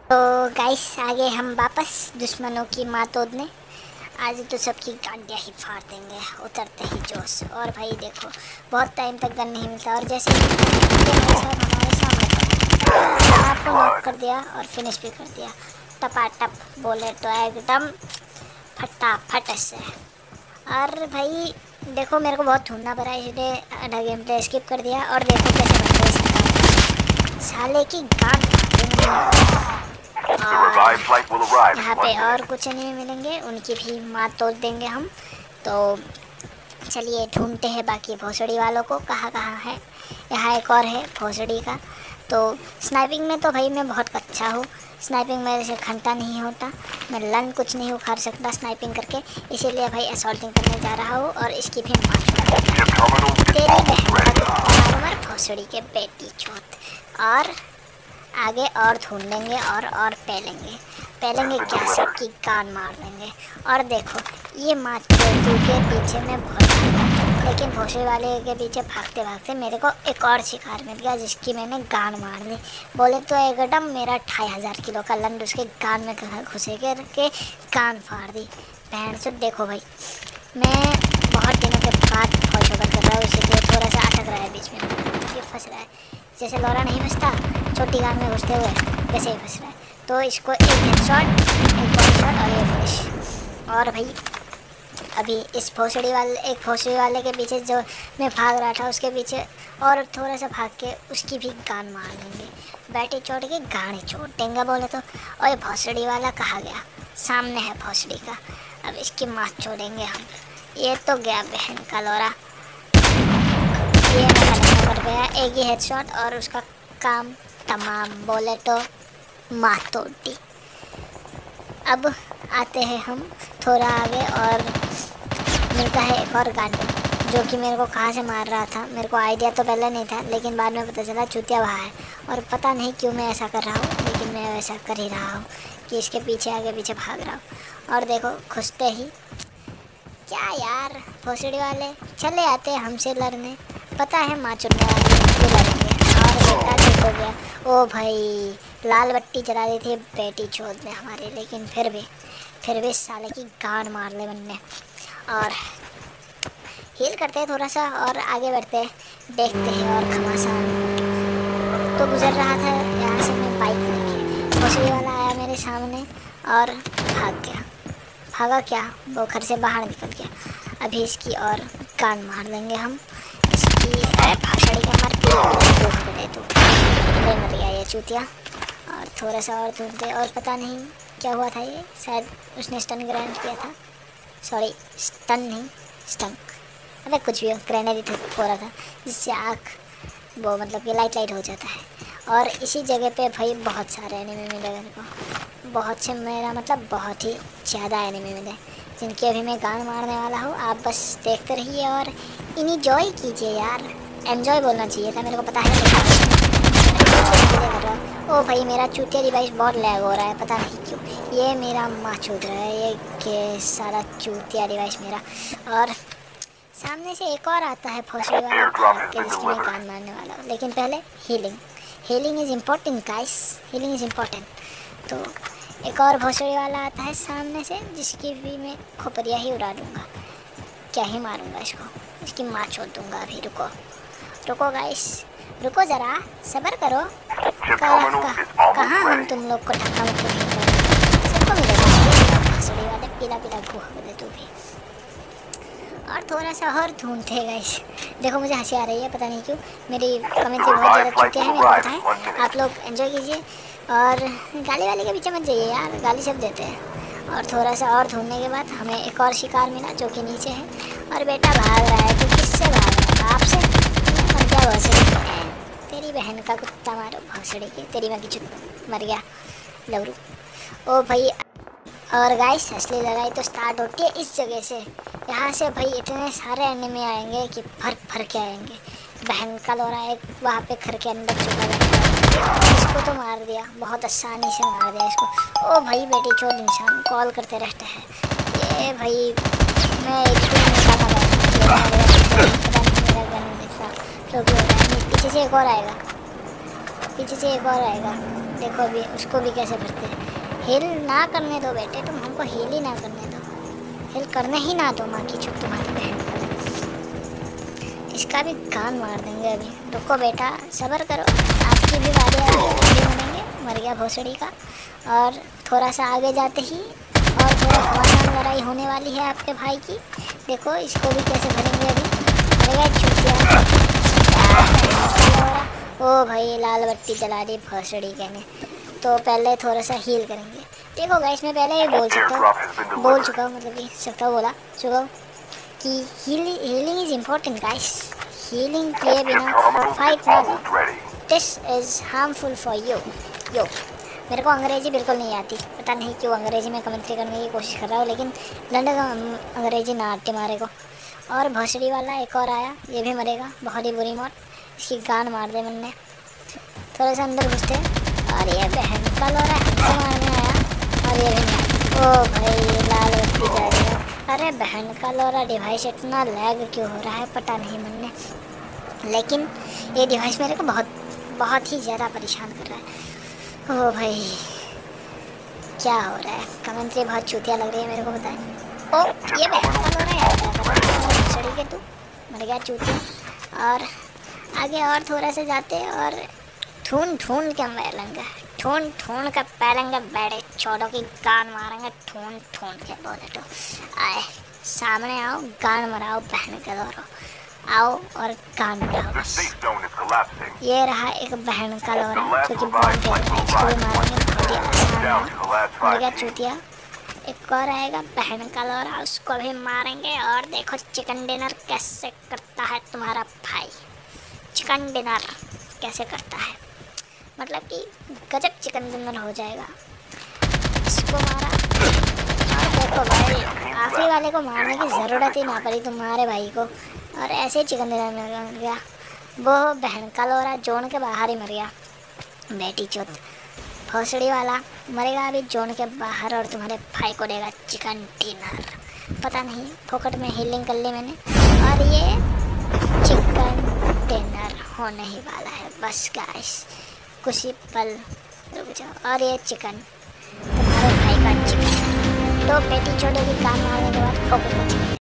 तो गाइस आगे हम वापस दुश्मनों की माँ तोड़ने। आज तो सबकी गांडियाँ ही फाड़ देंगे उतरते ही जोश। और भाई देखो बहुत टाइम तक गन नहीं मिलता, और जैसे ही मेरे साथ हमारे सामने आपको नॉक कर दिया और फिनिश भी कर दिया टपाटप, बोले तो एकदम फटाफट से। और भाई देखो मेरे को बहुत ढूंढना पड़ा, इसलिए आधा गेम प्ले स्किप कर दिया। और देखो कैसे बन गए साले की गांड और यहाँ पे और कुछ नहीं मिलेंगे, उनकी भी माँ तोड़ देंगे हम। तो चलिए ढूंढते हैं बाकी भोसड़ी वालों को कहाँ कहाँ है। यहाँ एक और है भोसड़ी का। तो स्नाइपिंग में तो भाई मैं बहुत अच्छा हूँ, स्नाइपिंग मेरे से घंटा नहीं होता, मैं लन कुछ नहीं उखाड़ सकता स्नाइपिंग करके, इसीलिए भाई असॉल्टिंग करने जा रहा हूँ। और इसकी भी माँ तेरी बहन का भोसड़ी के बेटी चौथ। और आगे और ढूंढेंगे और पेलेंगे क्या, सबकी कान मार देंगे। और देखो ये माचो के पीछे में बहुत, लेकिन भोसड़ी वाले के पीछे भागते भागते मेरे को एक और शिकार मिल गया जिसकी मैंने गान मार दी। बोले तो एकदम मेरा 2500 किलो का लंड उसके गान में घुसे के कान फाड़ दी बहन से। देखो भाई मैं बहुत दिनों के बाद फौज कर रहा हूँ, इसीलिए थोड़ा सा अटक रहा है बीच में, ये फंस रहा है। जैसे लौरा नहीं फंसता छोटी गान में घुसते हुए, वैसे ही फंस रहा है। तो इसको एक हेडशॉट, एक बॉडी शॉट और एक फिनिश। और भाई अभी इस एक भोसड़ी वाले के पीछे जो मैं भाग रहा था उसके पीछे और थोड़ा सा भाग के उसकी भी गान मार लेंगे, बैटी चोट के गाने छोड़ देंगे बोले तो। और ये भोसड़ी वाला कहाँ गया, सामने है भोसड़ी का, अब इसकी माँ छोड़ेंगे हम। ये तो गया बहन का लौरा, ये कर गया एक ही हेडशॉट और उसका काम तमाम, बोले तो माँ तोड़ दी। अब आते हैं हम थोड़ा आगे और मिलता है एक और गांडी जो कि मेरे को कहाँ से मार रहा था। मेरे को आइडिया तो पहले नहीं था, लेकिन बाद में पता चला चूतिया वहाँ है। और पता नहीं क्यों मैं ऐसा कर रहा हूँ, लेकिन मैं वैसा कर ही रहा हूँ कि इसके पीछे आगे पीछे भाग रहा हूँ। और देखो घुसते ही क्या यार भोसड़ी वाले चले आते हैं हमसे लड़ने, पता है माँ चुनने वाले लड़ेंगे। और बेटा चुप हो गया, ओ भाई लाल बत्ती जला दी थी बेटी चोद ने हमारे, लेकिन फिर भी साले की गांड मार ले बनने। और हील करते हैं थोड़ा सा और आगे बढ़ते हैं, देखते हैं। और घमासान तो गुजर रहा था यहाँ से मैं बाइक लेके, भोसड़ी वाला आया मेरे सामने और भागा क्या, वो घर से बाहर निकल गया। अभी इसकी और कान मार लेंगे हम, इसकी भाषड़ी का मर गया ये चूतिया। और थोड़ा सा और ढूंढते, और पता नहीं क्या हुआ था, ये शायद उसने स्टन ग्रेनेड किया था, सॉरी स्टन नहीं स्टंग, अरे कुछ भी हो, ग्रेनेड ही फोड़ा था जिससे आँख वो मतलब कि लाइट हो जाता है। और इसी जगह पे भाई बहुत सारे एनिमी मिले मेरे को, बहुत से, मेरा मतलब बहुत ही ज़्यादा एनिमी मिले जिनकी अभी मैं गान मारने वाला हूँ। आप बस देखते रहिए और इन्जॉय कीजिए यार, एन्जॉय बोलना चाहिए था, मेरे को पता है। ओ भाई मेरा चूतिया डिवाइस बहुत लैग हो रहा है, पता नहीं क्यों, ये मेरा माँ चूत रहा है ये के सारा चूतिया डिवाइस मेरा। और सामने से एक और आता है भोसड़ी वाला के जिसकी मैं गान मारने वाला हूँ, लेकिन पहले healing is important guys, healing is important. तो एक और भोसड़ी वाला आता है सामने से जिसकी भी मैं खोपरिया ही उड़ा दूँगा, क्या ही मारूँगा इसको, इसकी माँ छोड़ दूँगा। अभी रुको गाइस, रुको ज़रा सब्र करो। कहाँ हम तुम लोग को धक्का मुक्की नहीं करें, सबको मिलेगा भोसड़ी वाले पीला गुहा दे तू भी। और थोड़ा सा और ढूंढते हैं गाइस, देखो मुझे हंसी आ रही है पता नहीं क्यों, मेरी कमेंट्री बहुत ज़्यादा चुकी है, मेरे को पता है। आप लोग एंजॉय कीजिए और गाली वाली के पीछे मत जाइए यार, गाली सब देते हैं। और थोड़ा सा और ढूंढने के बाद हमें एक और शिकार मिला जो कि नीचे है। और बेटा भाग रहा है, तो किससे भाग रहा है, आपसे? क्या भोसड़ी, तेरी बहन का कुत्ता मारो भोसड़ी की, तेरी माँ की चुत मर गया लवरू। ओ भाई और गाइस असली लड़ाई तो स्टार्ट होती है इस जगह से, यहाँ से भाई इतने सारे एनिमी आएंगे कि भर के आएंगे। बहन का लौरा एक वहाँ पे घर के अंदर छुपा है, इसको तो मार दिया, बहुत आसानी से मार दिया इसको। ओ भाई बेटी चोद इंसान कॉल करते रहते हैं ये भाई, मैं एक पीछे से एक और आएगा, पीछे से एक और आएगा, देखो अभी उसको भी कैसे भरते हैं। हिल ना करने दो बेटे, तुम हमको हिल ही ना करने दो, हिल करने ही ना दो, माँ की चुप तुम्हारी बहन का। इसका भी कान मार देंगे अभी, रुको बेटा सब्र करो, आपकी भी बारी आएगी, मर गया भोसड़ी का। और थोड़ा सा आगे जाते ही और थोड़ा घमासान लड़ाई होने वाली है आपके भाई की, देखो इसको भी कैसे भरेंगे अभी। मरेगा चूतिया। ओ भाई लाल बत्ती जला दी भोसड़ी कहने, तो पहले थोड़ा सा हील करेंगे। देखो गाइस मैं पहले ही बोल चुका हूँ मतलब कि सकता बोला चुका हूँ कि healing is important guys. Healing किए बिना फाइट ना लो, this is harmful for you. मेरे को अंग्रेज़ी बिल्कुल नहीं आती, पता नहीं क्यों अंग्रेज़ी में कमेंट्री करने की कोशिश कर रहा हूँ, लेकिन लंडे का अंग्रेज़ी ना आती मारे को। और भोसड़ी वाला एक और आया, ये भी मरेगा, बहुत ही बुरी मौत, इसकी गान मार दे मैंने। थोड़ा सा अंदर घुसते और ये बहन का लोरा हमको मारने आया, और ये भी ओ भाई लाल बत्ती जा रही है। अरे बहन का लोरा डिवाइस इतना लैग क्यों हो रहा है पता नहीं मैंने, लेकिन ये डिवाइस मेरे को बहुत ही ज़्यादा परेशान कर रहा है। ओ भाई क्या हो रहा है, कमेंट्री बहुत चूतिया लग रही है मेरे को, बताएं। ओ ये बहन का लोरा है, सड़ी के तू मर गया चूतिया। और आगे और थोड़ा सा जाते और ठून के पैलेंगे, ठून के पैलेंगे, बैठे छोड़ो की गान मारेंगे, ठून के बोले तो आए सामने आओ, गान मराओ बहन के लोरो, आओ और गान मराओ बस। ये रहा एक बहन का लोरा जो कि बॉम्ब फेंकता है, इसको भी मारेंगे बहुत ही आसान। मर गया चूतिया। एक और आएगा बहन का लोरा, उसको भी मारेंगे। और देखो चिकन डिनर कैसे करता है तुम्हारा भाई, चिकन डिनर कैसे करता है, मतलब कि गजब चिकन डिनर हो जाएगा। इसको मारा और देखो भाई आखिरी वाले को मारने की ज़रूरत ही ना पड़ी तुम्हारे भाई को, और ऐसे ही चिकन डिनर मिल गया। वो बहन का लोरा जोन के बाहर ही मर गया, बेटी चोत। भोसड़ी वाला मरेगा अभी जोन के बाहर, और तुम्हारे भाई को देगा चिकन डिनर, पता नहीं फोकट में हीलिंग कर ली मैंने। और ये चिकन डिनर होने ही वाला है बस गाइस, कुछ ही पल रुक जाओ। और ये चिकन तुम्हारे भाई का चिकन, तो बेटी छोटे की कान मारने के बाद फोकट